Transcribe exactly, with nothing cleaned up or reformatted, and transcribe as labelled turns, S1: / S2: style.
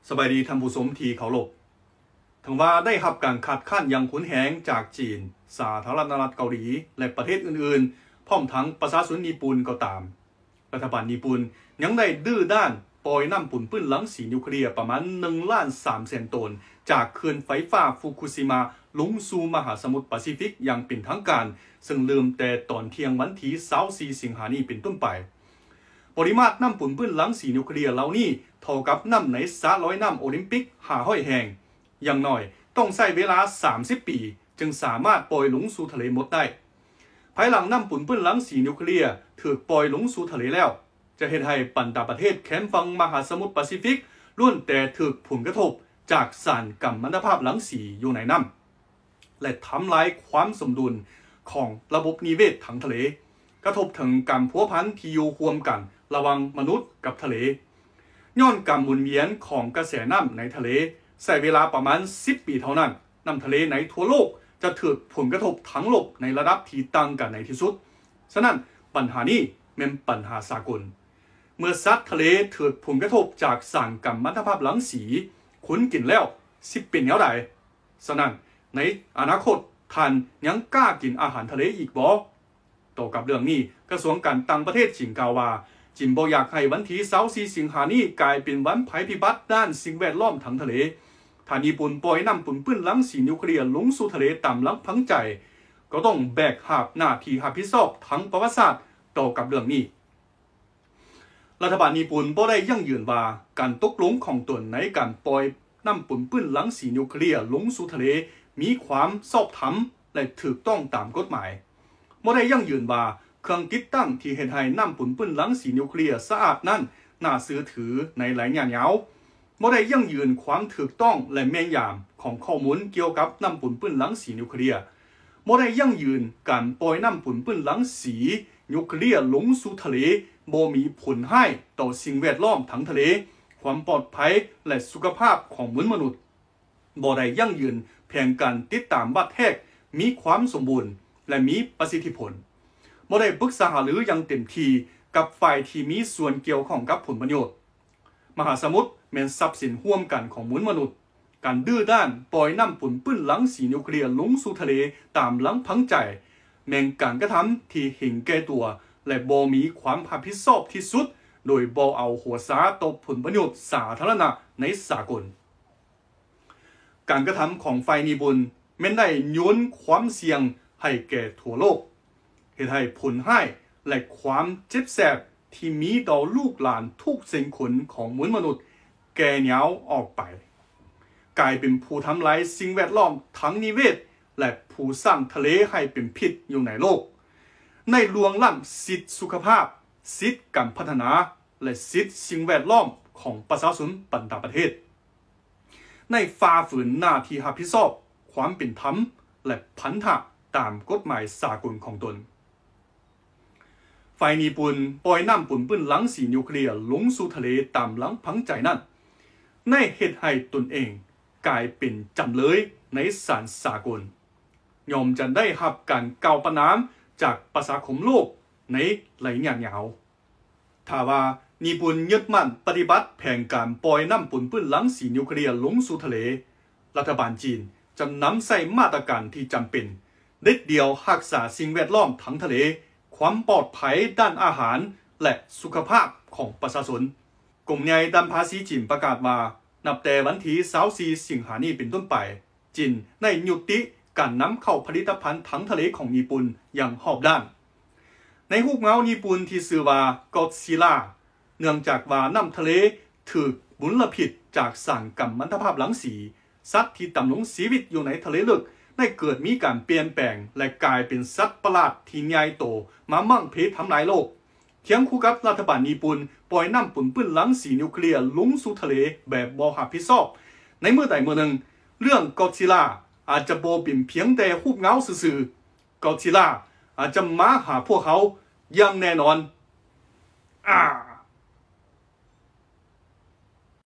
S1: สบายดีท่านผู้ชมที่เคารพถึงว่าได้รับการขัดข้านอย่างขุนแหงจากจีนสาธารณรัฐเกาหลีและประเทศอื่นๆพร้อมทั้งประชาชนญี่ปุ่นก็ตามรัฐบาลญี่ปุ่นยังได้ดื้อด้านปล่อยน้ำปุ่นปื้นหลังสีนิวเคลียร์ประมาณหนึ่งล้านสามแสนตันจากเขื่อนไฟฟ้าฟุกุชิมะลงสู่มหาสมุทรแปซิฟิกอย่างเป็นทางการซึ่งเริ่มแต่ตอนเที่ยงวันที่ยี่สิบสี่สิงหาคมนี้เป็นต้นไปปริมาตรน้ำปุ่นปื้นหลังสีนิวเคลียร์เหล่านี้เท่ากับน้ำในสระลอยน้ำโอลิมปิกหาห้อยแห่งอย่างน้อยต้องใช้เวลาสามสิบปีจึงสามารถปล่อยลงสู่ทะเลหมดได้ภายหลังน้ำปุ่นปื้นหลังสีนิวเคลียร์ถูกปล่อยลงสู่ทะเลแล้วจะเห็นให้บรรดาประเทศแคมป์ฝั่งมหาสมุทรแปซิฟิกล้วนแต่ถูกผลกระทบจากสารกัมมันตภาพหลังสีอยู่ในน้ำและทำลายความสมดุลของระบบนิเวศทางทะเลกระทบถึงการพัวพันที่อยู่ร่วมกันระหว่างมนุษย์กับทะเลย้อนการหมุนเวียนของกระแสน้ำในทะเลใช้เวลาประมาณสิบปีเท่านั้นน้ำทะเลในทั่วโลกจะถูกผลกระทบทั้งโลกในระดับที่ต่างกันในที่สุดฉะนั้นปัญหานี้เป็นปัญหาสากลเมื่อสัตว์ทะเลถูกผลกระทบจากสารกัมมันตภาพหลังสีคุณกินแล้วสิบเป็นแนวใดฉะนั้นในอนาคตท่านยังกล้ากินอาหารทะเลอีกบ่ต่อกับเรื่องนี้กระทรวงการต่างประเทศจีนกล่าวว่าจีนบ่อยากให้วันที่ยี่สิบสี่สิงหาคมนี้กลายเป็นวันภัยพิบัติด้านสิ่งแวดล้อมทางทะเลถ้าญี่ปุ่นปล่อยน้ำปุ่นปื้นหลังสีนิวเคลียร์ลงสู่ทะเลตามลำพังใจก็ต้องแบกหาบหน้าที่รับผิดชอบทั้งประวัติศาสตร์ต่อกับเรื่องนี้รัฐบาลญี่ปุ่นบ่ได้ยั่งยืนว่าการตกลงของตนในการปล่อยน้ำปุ่นปื้นหลังสีนิวเคลียร์ลงสู่ทะเลมีความชอบธรรมและถูกต้องตามกฎหมายบ่ได้ยั่งยืนว่าเครื่องติดตั้งที่เฮ็ดให้น้ำปุ่นปื้นหลังสีนิวเคลียร์สะอาดนั้นน่าเชื่อถือในหลายระยะบ่ได้ยั่งยืนความถูกต้องและแม่นยำของข้อมูลเกี่ยวกับน้ำปุ่นปื้นหลังสีนิวเคลียร์บ่ได้ยั่งยืนการปล่อยน้ำปุ่นปื้นหลังสีนิวเคลียร์ลงสู่ทะเลบ่มีผลให้ต่อสิ่งแวดล้อมทั้งทะเลความปลอดภัยและสุขภาพของมนุษย์บ่ได้ยั่งยืนแผนการติดตามวัดแทกมีความสมบูรณ์และมีประสิทธิผลบ่ได้ปรึกษาหารืออย่างเต็มที่กับฝ่ายที่มีส่วนเกี่ยวข้องกับผลประโยชน์มหาสมุทรแม่นทรัพย์สินร่วมกันของมนุษย์การดื้อด้านปล่อยน้ำปุ่นปื้นหลังสีนิวเคลียร์ลงสู่ทะเลตามลำพังใจแม่นการกระทำที่เห็นแก่ตัวและบ่มีความรับผิดชอบที่สุดโดยบ่เอาหัวสาต่อผลประโยชน์สาธารณะในสากลการกระทำของฝ่ายญี่ปุ่นแม้นได้โยนความเสี่ยงให้แก่ทั่วโลกเฮ็ดให้ผลให้และความเจ็บแสบที่มีต่อลูกหลานทุกเส้นขนของมวลมนุษย์แก่เหนียวออกไปกลายเป็นผู้ทำลายสิ่งแวดล้อมทั้งนิเวศและผู้สร้างทะเลให้เป็นพิษอยู่ในโลกในลวงล้ำสิทธิสุขภาพสิทธิการพัฒนาและสิทธิสิ่งแวดล้อมของประชาชนบรรดาประเทศในฝ่าฝืนหน้าที่รับผิดชอบความเป็นธรรมและพันธะตามกฎหมายสากลของตนฝ่ายญี่ปุ่นปล่อยน้ำปุ่นปื้นหลังสีนิวเคลียร์ลงสู่ทะเลตามลำพังใจนั้นในเหตุให้ตนเองกลายเป็นจำเลยในศาลสากลยอมจะได้รับการกล่าวประณามจากประชาคมโลกในระยะยาวถ้าว่าญี่ปุ่นยึดมั่นปฏิบัติแผนการปล่อยน้ำปุ่นปื้นหลังสีนิวเคลียร์ลงสู่ทะเลรัฐบาลจีนจะนำใส่มาตรการที่จำเป็นเด็ดเดียวรักษาสิ่งแวดล้อมทั้งทะเลความปลอดภัยด้านอาหารและสุขภาพของประชาชนกรมใหญ่ด้านภาษีจีนประกาศว่านับแต่วันที่ยี่สิบสี่สิงหาคมนี้เป็นต้นไปจีนได้ยุติการนำเข้าผลิตภัณฑ์ทั้งทะเลของญี่ปุ่นอย่างรอบด้านในรูปเงาญี่ปุ่นที่ชื่อว่าก็อดซิลล่าเนื่องจากว่าน้ำทะเลถูกมลพิษจากสารกัมมันตภาพหลังสีสัตว์ที่ดำรงชีวิตอยู่ในทะเลลึกได้เกิดมีการเปลี่ยนแปลงและกลายเป็นสัตว์ประหลาดที่ใหญ่โตมามั่งเพทำลายโลกเคียงคู่กับรัฐบาลญี่ปุ่นปล่อยน้ำปุ่นปื้นหลังสีนิวเคลียร์ลงสู่ทะเลแบบบ่รับผิดชอบในเมื่อใดเมื่อหนึ่งเรื่องก็อดซิลล่าอาจจะบ่เป็นเพียงแต่รูปเงาซื่อๆก็อดซิลล่าอาจจะมาหาพวกเขาอย่างแน่นอนอ่า